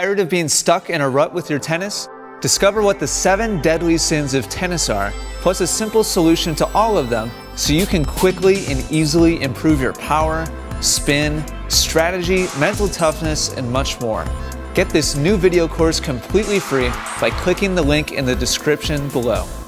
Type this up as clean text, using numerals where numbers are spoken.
Tired of being stuck in a rut with your tennis? Discover what the 7 deadly sins of tennis are, plus a simple solution to all of them so you can quickly and easily improve your power, spin, strategy, mental toughness, and much more. Get this new video course completely free by clicking the link in the description below.